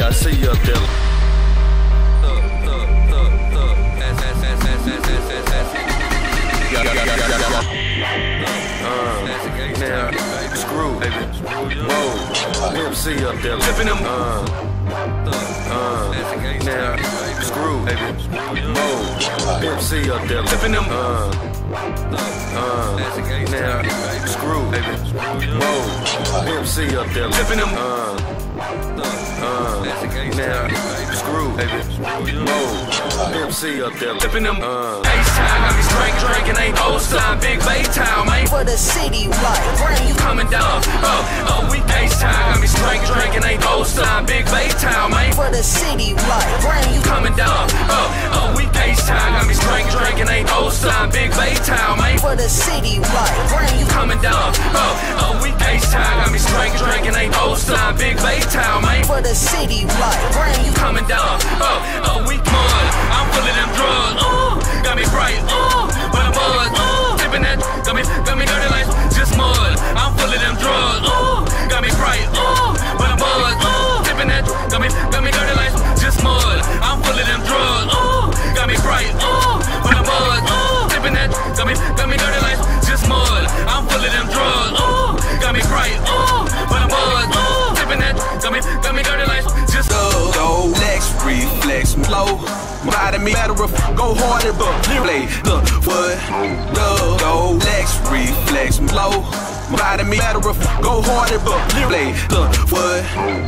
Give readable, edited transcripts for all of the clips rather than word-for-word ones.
I see you up there. Now, screw, baby. Whoa, MC up there. Tipping them. Now, screw, baby. Whoa, MC up there. Tipping them. Now, screw, baby. Whoa, MC up there. Tipping them. Now, screw, baby. Whoa, MC up there. Tipping them. H-Town got me drinking, ain't old time, big Bay Town, man. For the city, right? Bring you coming down. We H-Town got me drinking, ain't old time, big Bay Town, man. For the city, right? Bring you coming down. We H-Town got me drinking, ain't old time, big Bay Town, man. For the city, right? Bring you coming down. We H-Town got me drinking, ain't old time, big Bay Town, man. For the city, right? Bring you coming down. We mud, I'm full of them drugs. Got me bright, but I'm buzz. Tipping that, got me dirty like just mud. I'm full of them drugs. Got me bright, but I'm buzz. Tipping that, got me dirty like just mud. I'm full of them drugs. Got me bright, but I'm buzz. Tipping that, got me dirty like just mud. I'm full of them drugs. Got me bright, but I'm buzz. Tipping that, got me dirty like just go Lex reflex flow. Body me better go harder, but play look what go Lex reflex flow. Body me better go harder, but play look what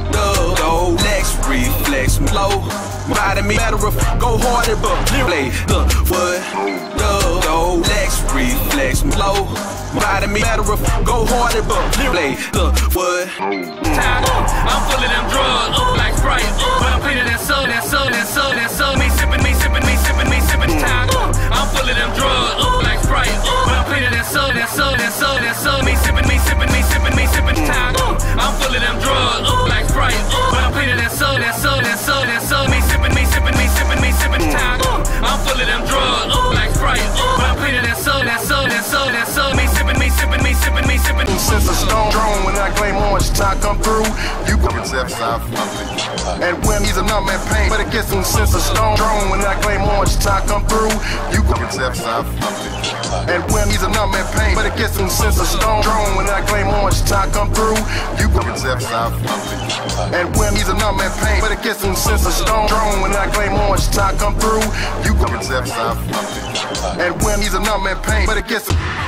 go Lex reflex flow. Body me better go harder, but play look what go Lex reflex flow. Body me better go harder, but play look what I'm full of them drugs, like Sprite, but I'm cleaner than soda, me sipping time. I'm full of them drugs, like Sprite, but I'm cleaner than soda, me sipping time. I'm full of them drugs, like Sprite, but I'm cleaner than soda, me sipping time. I'm full of them drugs, like Sprite, but I'm cleaner than soda, me sipping. Since a stone drone, when I claim orange tie come through, you can and when he's a numb in pain, but it gets him since a stone drone, when I claim orange tie come through, you can and when he's a numb in pain, but it gets him since a stone drone, when I claim orange tie come through, you can and when he's a numb in pain, but it gets him since a stone drone, when I claim orange tie come through, you can and when he's a numb in pain, but it gets him